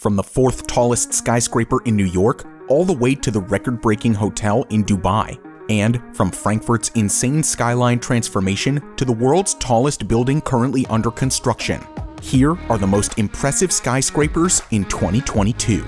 From the fourth tallest skyscraper in New York, all the way to the record-breaking hotel in Dubai, and from Frankfurt's insane skyline transformation to the world's tallest building currently under construction. Here are the most impressive skyscrapers in 2022.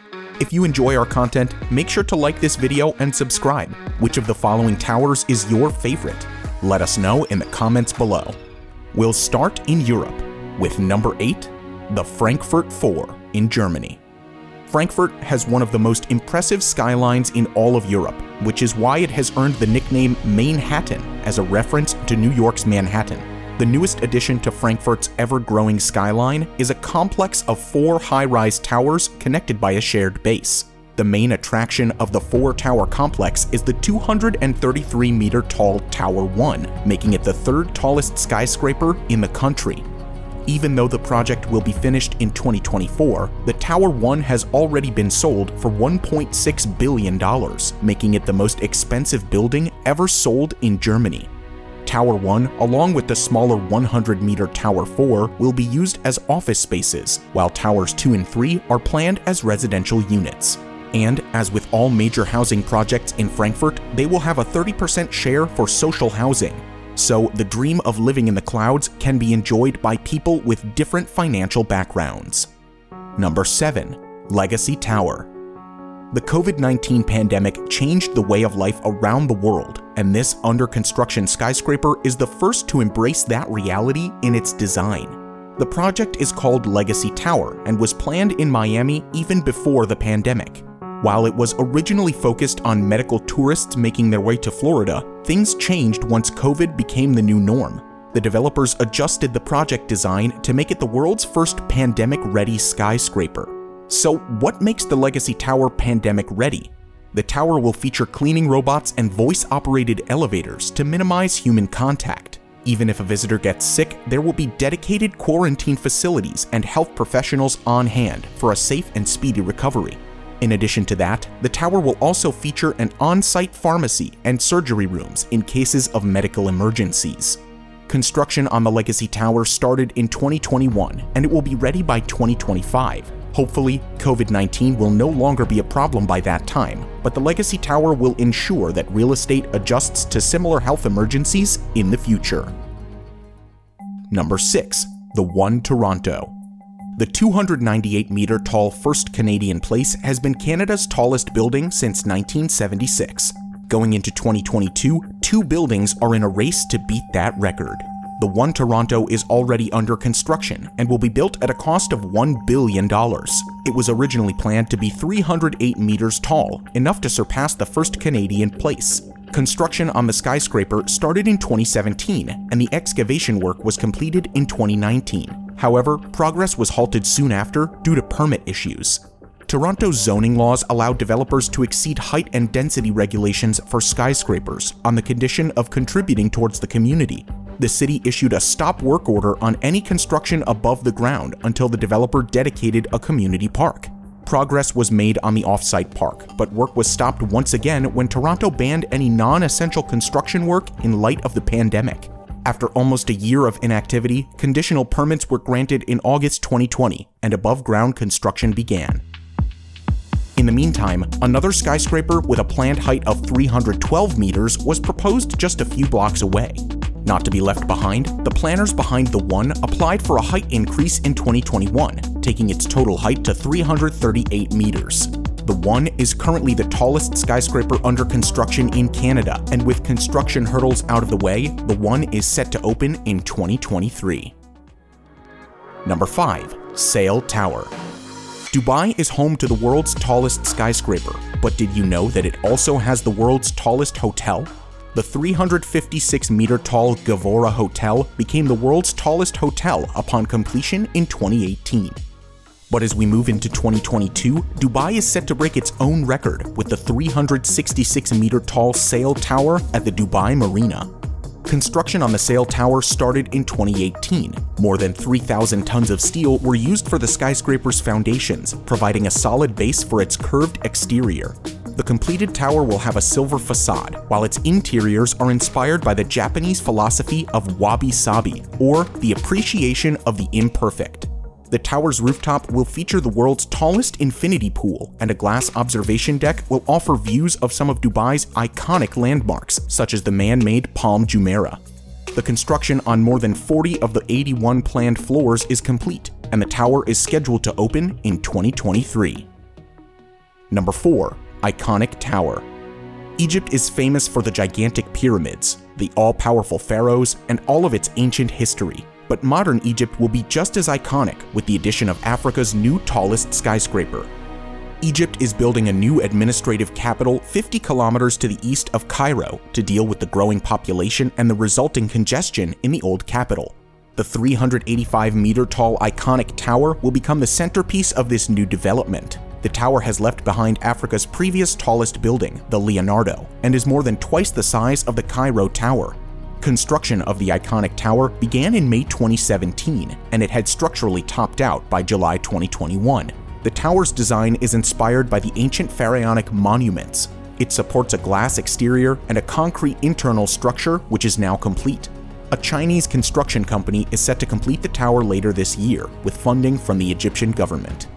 If you enjoy our content, make sure to like this video and subscribe. Which of the following towers is your favorite? Let us know in the comments below. We'll start in Europe with number 8, the Frankfurt 4 in Germany. Frankfurt has one of the most impressive skylines in all of Europe, which is why it has earned the nickname Manhattan as a reference to New York's Manhattan. The newest addition to Frankfurt's ever-growing skyline is a complex of 4 high-rise towers connected by a shared base. The main attraction of the 4-tower complex is the 233-meter-tall Tower 1, making it the 3rd tallest skyscraper in the country. Even though the project will be finished in 2024, the Tower 1 has already been sold for $1.6 billion, making it the most expensive building ever sold in Germany. Tower 1, along with the smaller 100-meter Tower 4, will be used as office spaces, while Towers 2 and 3 are planned as residential units. And, as with all major housing projects in Frankfurt, they will have a 30% share for social housing. So, the dream of living in the clouds can be enjoyed by people with different financial backgrounds. Number 7. Legacy Tower. The COVID-19 pandemic changed the way of life around the world, and this under-construction skyscraper is the first to embrace that reality in its design. The project is called Legacy Tower and was planned in Miami even before the pandemic. While it was originally focused on medical tourists making their way to Florida, things changed once COVID became the new norm. The developers adjusted the project design to make it the world's first pandemic-ready skyscraper. So, what makes the Legacy Tower pandemic-ready? The tower will feature cleaning robots and voice-operated elevators to minimize human contact. Even if a visitor gets sick, there will be dedicated quarantine facilities and health professionals on hand for a safe and speedy recovery. In addition to that, the tower will also feature an on-site pharmacy and surgery rooms in cases of medical emergencies. Construction on the Legacy Tower started in 2021, and it will be ready by 2025. Hopefully, COVID-19 will no longer be a problem by that time, but the Legacy Tower will ensure that real estate adjusts to similar health emergencies in the future. Number 6. The One Toronto. The 298-meter-tall First Canadian Place has been Canada's tallest building since 1976. Going into 2022, 2 buildings are in a race to beat that record. The One Toronto is already under construction and will be built at a cost of $1 billion. It was originally planned to be 308 meters tall, enough to surpass the First Canadian Place. Construction on the skyscraper started in 2017, and the excavation work was completed in 2019. However, progress was halted soon after due to permit issues. Toronto's zoning laws allow developers to exceed height and density regulations for skyscrapers on the condition of contributing towards the community. The city issued a stop work order on any construction above the ground until the developer dedicated a community park. Progress was made on the off-site park, but work was stopped once again when Toronto banned any non-essential construction work in light of the pandemic. After almost a year of inactivity, conditional permits were granted in August 2020, and above-ground construction began. In the meantime, another skyscraper with a planned height of 312 meters was proposed just a few blocks away. Not to be left behind, the planners behind the One applied for a height increase in 2021, taking its total height to 338 meters. The One is currently the tallest skyscraper under construction in Canada, and with construction hurdles out of the way, the One is set to open in 2023. Number 5. Sail Tower. Dubai is home to the world's tallest skyscraper, but did you know that it also has the world's tallest hotel? The 356-meter-tall Gavora Hotel became the world's tallest hotel upon completion in 2018. But as we move into 2022, Dubai is set to break its own record with the 366-meter-tall Sail Tower at the Dubai Marina. Construction on the Sail Tower started in 2018. More than 3,000 tons of steel were used for the skyscraper's foundations, providing a solid base for its curved exterior. The completed tower will have a silver facade, while its interiors are inspired by the Japanese philosophy of wabi-sabi, or the appreciation of the imperfect. The tower's rooftop will feature the world's tallest infinity pool, and a glass observation deck will offer views of some of Dubai's iconic landmarks, such as the man-made Palm Jumeirah. The construction on more than 40 of the 81 planned floors is complete, and the tower is scheduled to open in 2023. Number 4. Iconic Tower. Egypt is famous for the gigantic pyramids, the all-powerful pharaohs, and all of its ancient history. But modern Egypt will be just as iconic with the addition of Africa's new tallest skyscraper. Egypt is building a new administrative capital 50 kilometers to the east of Cairo to deal with the growing population and the resulting congestion in the old capital. The 385-meter-tall iconic tower will become the centerpiece of this new development. The tower has left behind Africa's previous tallest building, the Leonardo, and is more than twice the size of the Cairo Tower. Construction of the iconic tower began in May 2017, and it had structurally topped out by July 2021. The tower's design is inspired by the ancient pharaonic monuments. It supports a glass exterior and a concrete internal structure, which is now complete. A Chinese construction company is set to complete the tower later this year, with funding from the Egyptian government.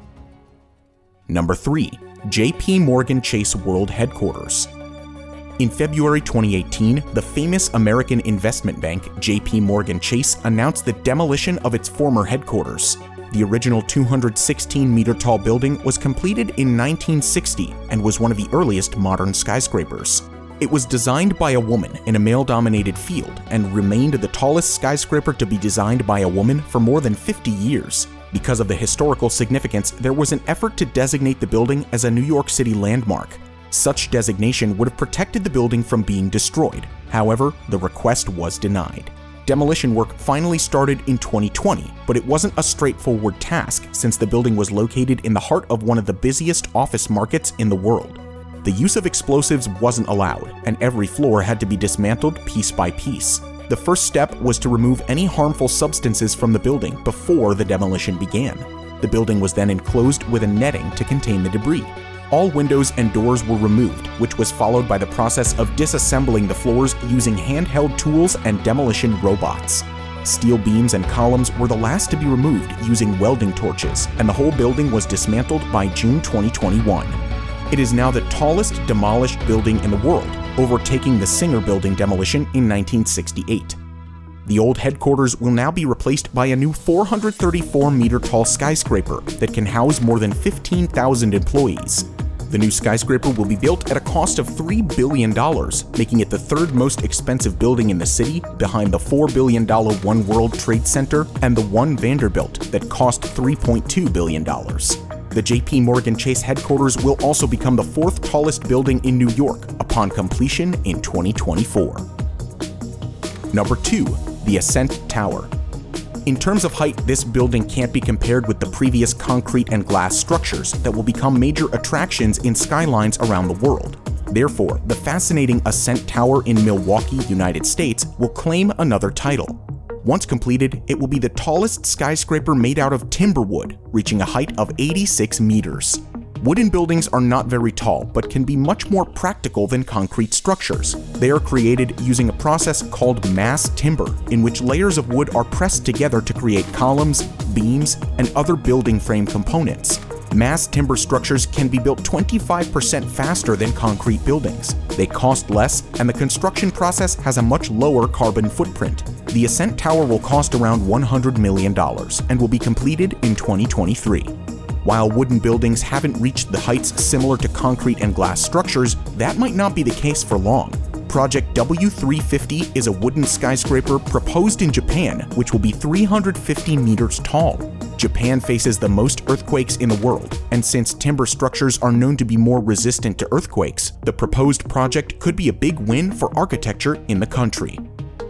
Number 3. JP Morgan Chase World Headquarters. In February 2018, the famous American investment bank JP Morgan Chase announced the demolition of its former headquarters. The original 216-meter-tall building was completed in 1960 and was one of the earliest modern skyscrapers. It was designed by a woman in a male-dominated field and remained the tallest skyscraper to be designed by a woman for more than 50 years. Because of the historical significance, there was an effort to designate the building as a New York City landmark. Such designation would have protected the building from being destroyed. However, the request was denied. Demolition work finally started in 2020, but it wasn't a straightforward task since the building was located in the heart of one of the busiest office markets in the world. The use of explosives wasn't allowed, and every floor had to be dismantled piece by piece. The first step was to remove any harmful substances from the building before the demolition began. The building was then enclosed with a netting to contain the debris. All windows and doors were removed, which was followed by the process of disassembling the floors using handheld tools and demolition robots. Steel beams and columns were the last to be removed using welding torches, and the whole building was dismantled by June 2021. It is now the tallest demolished building in the world, overtaking the Singer Building demolition in 1968. The old headquarters will now be replaced by a new 434-meter-tall skyscraper that can house more than 15,000 employees. The new skyscraper will be built at a cost of $3 billion, making it the third most expensive building in the city behind the $4 billion One World Trade Center and the One Vanderbilt that cost $3.2 billion. The JP Morgan Chase headquarters will also become the fourth tallest building in New York upon completion in 2024. Number 2. The Ascent Tower. In terms of height, this building can't be compared with the previous concrete and glass structures that will become major attractions in skylines around the world. Therefore, the fascinating Ascent Tower in Milwaukee, United States will claim another title. Once completed, it will be the tallest skyscraper made out of timber wood, reaching a height of 86 meters. Wooden buildings are not very tall, but can be much more practical than concrete structures. They are created using a process called mass timber, in which layers of wood are pressed together to create columns, beams, and other building frame components. Mass timber structures can be built 25% faster than concrete buildings. They cost less, and the construction process has a much lower carbon footprint. The Ascent Tower will cost around $100 million and will be completed in 2023. While wooden buildings haven't reached the heights similar to concrete and glass structures, that might not be the case for long. Project W350 is a wooden skyscraper proposed in Japan, which will be 350 meters tall. Japan faces the most earthquakes in the world, and since timber structures are known to be more resistant to earthquakes, the proposed project could be a big win for architecture in the country.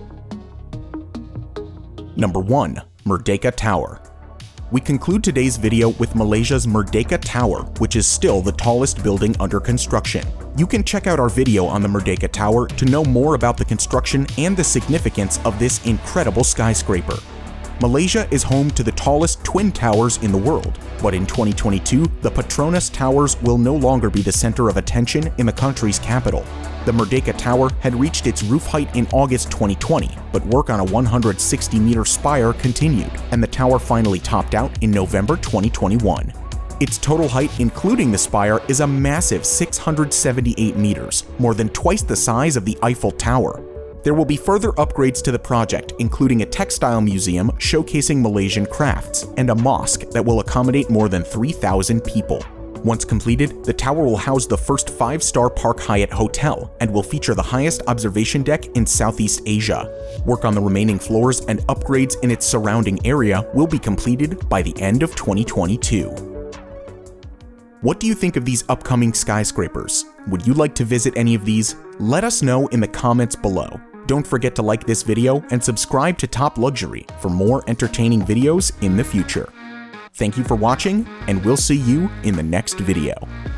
Number 1. Merdeka Tower. We conclude today's video with Malaysia's Merdeka Tower, which is still the tallest building under construction. You can check out our video on the Merdeka Tower to know more about the construction and the significance of this incredible skyscraper. Malaysia is home to the tallest twin towers in the world, but in 2022, the Petronas Towers will no longer be the center of attention in the country's capital. The Merdeka Tower had reached its roof height in August 2020, but work on a 160-meter spire continued, and the tower finally topped out in November 2021. Its total height, including the spire, is a massive 678 meters, more than twice the size of the Eiffel Tower. There will be further upgrades to the project, including a textile museum showcasing Malaysian crafts and a mosque that will accommodate more than 3,000 people. Once completed, the tower will house the first 5-star Park Hyatt hotel and will feature the highest observation deck in Southeast Asia. Work on the remaining floors and upgrades in its surrounding area will be completed by the end of 2022. What do you think of these upcoming skyscrapers? Would you like to visit any of these? Let us know in the comments below. Don't forget to like this video and subscribe to Top Luxury for more entertaining videos in the future. Thank you for watching, and we'll see you in the next video.